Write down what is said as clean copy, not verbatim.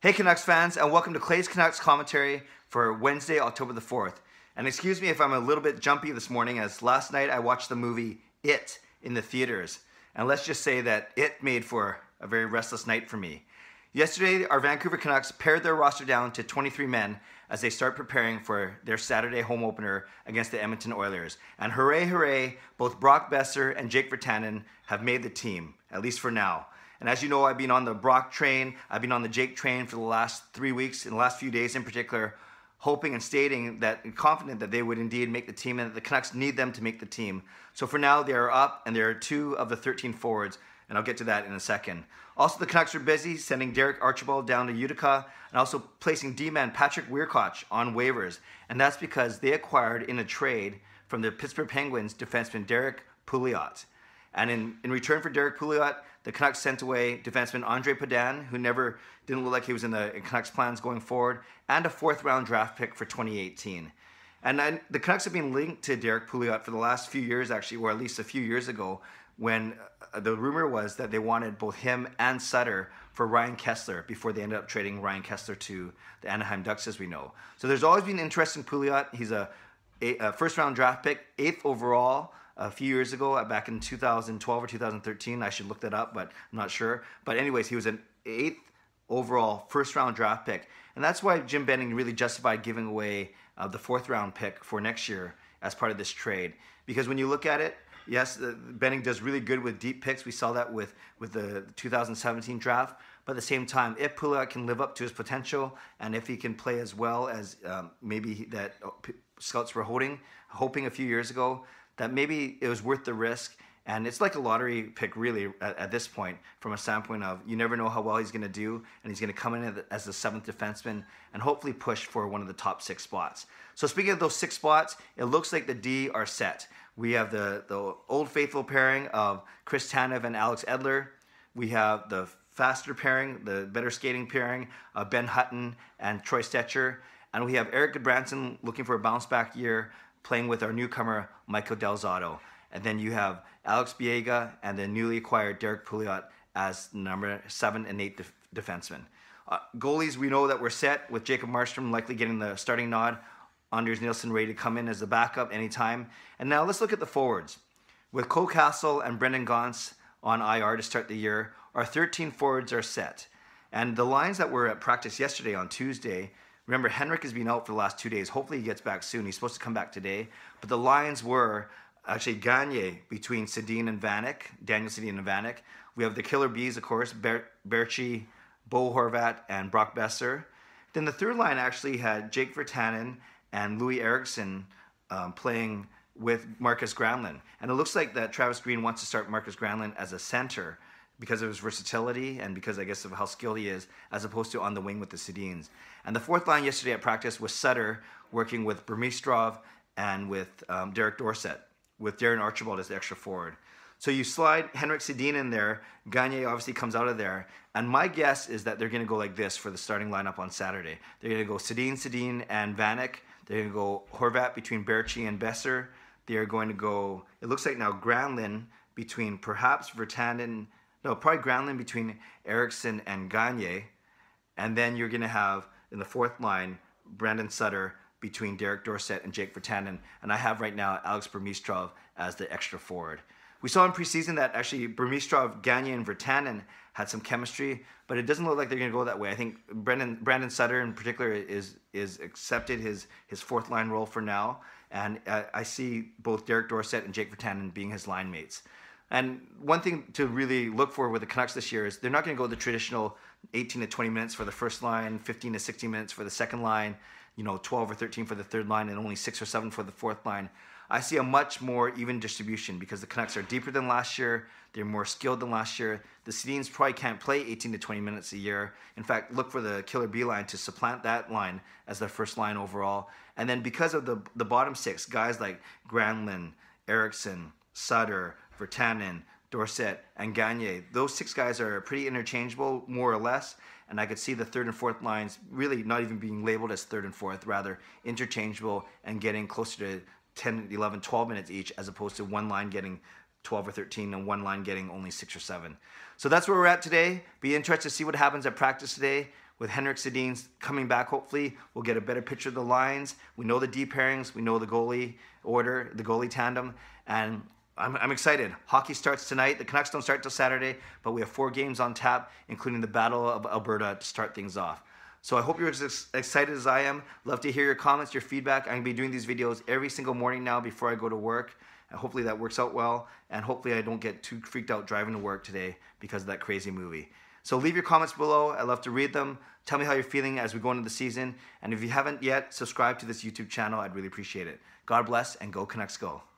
Hey Canucks fans, and welcome to Clay's Canucks commentary for Wednesday, October the 4th. And excuse me if I'm a little bit jumpy this morning, as last night I watched the movie It in the theaters. And let's just say that it made for a very restless night for me. Yesterday, our Vancouver Canucks pared their roster down to 23 men as they start preparing for their Saturday home opener against the Edmonton Oilers. And hooray, hooray, both Brock Boeser and Jake Virtanen have made the team, at least for now. And as you know, I've been on the Brock train, I've been on the Jake train for the last 3 weeks, in the last few days in particular, hoping and stating that, confident that they would indeed make the team and that the Canucks need them to make the team. So for now, they are up and there are 2 of the 13 forwards, and I'll get to that in a second. Also, the Canucks are busy sending Derek Archibald down to Utica and also placing D-man Patrick Wiercott on waivers. And that's because they acquired in a trade from the Pittsburgh Penguins defenseman Derek Pouliot. And in return for Derek Pouliot, the Canucks sent away defenseman Andre Padan, who didn't look like he was in the Canucks plans going forward, and a 4th-round draft pick for 2018. And the Canucks have been linked to Derek Pouliot for the last few years, actually, or at least a few years ago, when the rumor was that they wanted both him and Sutter for Ryan Kesler before they ended up trading Ryan Kesler to the Anaheim Ducks, as we know. So there's always been interest in Pouliot. He's a first-round draft pick, 8th overall, a few years ago, back in 2012 or 2013. I should look that up, but I'm not sure. But anyways, he was an 8th overall first-round draft pick. And that's why Jim Benning really justified giving away the 4th-round pick for next year as part of this trade. Because when you look at it, yes, Benning does really good with deep picks. We saw that with the 2017 draft. But at the same time, if Pouliot can live up to his potential and if he can play as well as maybe that scouts were hoping a few years ago, that maybe it was worth the risk. And it's like a lottery pick, really, at this point, from a standpoint of you never know how well he's going to do, and he's going to come in as the 7th defenseman and hopefully push for one of the top 6 spots. So speaking of those 6 spots, it looks like the D are set. We have the old faithful pairing of Chris Tanev and Alex Edler. We have the faster pairing, the better skating pairing of Ben Hutton and Troy Stecher. And we have Erik Gudbranson looking for a bounce-back year, playing with our newcomer, Michael Del Zotto. And then you have Alex Biega and the newly acquired Derek Pouliot as number 7 and 8 defensemen. Goalies, we know that we're set with Jacob Markstrom likely getting the starting nod. Anders Nilsson ready to come in as the backup anytime. And now let's look at the forwards. With Cole Cassel and Brendan Gaunce on IR to start the year, our 13 forwards are set. And the lines that were at practice yesterday on Tuesday, remember, Henrik has been out for the last 2 days. Hopefully he gets back soon. He's supposed to come back today. But the lines were actually Gagne between Sedin and Vanek, Daniel Sedin and Vanek. We have the Killer Bees, of course, Berchi, Bo Horvat, and Brock Boeser. Then the third line actually had Jake Virtanen and Louis Eriksson playing with Marcus Granlund. And it looks like that Travis Green wants to start Marcus Granlund as a center because of his versatility and because, I guess, of how skilled he is, as opposed to on the wing with the Sedins. And the 4th line yesterday at practice was Sutter working with Burmistrov and with Derek Dorsett, with Darren Archibald as the extra forward. So you slide Henrik Sedin in there, Gagne obviously comes out of there, and my guess is that they're going to go like this for the starting lineup on Saturday. They're going to go Sedin, and Vanek. They're going to go Horvat between Berchi and Boeser. They're going to go, it looks like now, Granlund between perhaps Virtanen, no, probably Granlund between Eriksson and Gagne. And then you're going to have, in the 4th line, Brandon Sutter between Derek Dorsett and Jake Virtanen. And I have right now Alex Burmistrov as the extra forward. We saw in preseason that actually Burmistrov, Gagne, and Virtanen had some chemistry, but it doesn't look like they're going to go that way. I think Brandon Sutter in particular is accepted his 4th line role for now. And I see both Derek Dorsett and Jake Virtanen being his line mates. And one thing to really look for with the Canucks this year is they're not going to go the traditional 18 to 20 minutes for the first line, 15 to 16 minutes for the second line, 12 or 13 for the third line, and only 6 or 7 for the 4th line. I see a much more even distribution because the Canucks are deeper than last year. They're more skilled than last year. The Sedins probably can't play 18 to 20 minutes a year. In fact, look for the Killer B line to supplant that line as their first line overall. And then because of the bottom 6, guys like Granlund, Eriksson, Sutter, Virtanen, Dorsett, and Gagne, those 6 guys are pretty interchangeable, more or less. And I could see the 3rd and 4th lines really not even being labeled as 3rd and 4th, rather interchangeable and getting closer to 10, 11, 12 minutes each, as opposed to one line getting 12 or 13 and one line getting only 6 or 7. So that's where we're at today. Be interested to see what happens at practice today with Henrik Sedin coming back, hopefully, we'll get a better picture of the lines. We know the D pairings. We know the goalie order, the goalie tandem. And I'm excited. Hockey starts tonight. The Canucks don't start till Saturday, but we have 4 games on tap, including the Battle of Alberta to start things off. So I hope you're as excited as I am. Love to hear your comments, your feedback. I'm going to be doing these videos every single morning now before I go to work. And hopefully that works out well. And hopefully I don't get too freaked out driving to work today because of that crazy movie. So leave your comments below. I love to read them. Tell me how you're feeling as we go into the season. And if you haven't yet, subscribe to this YouTube channel. I'd really appreciate it. God bless, and go Canucks go.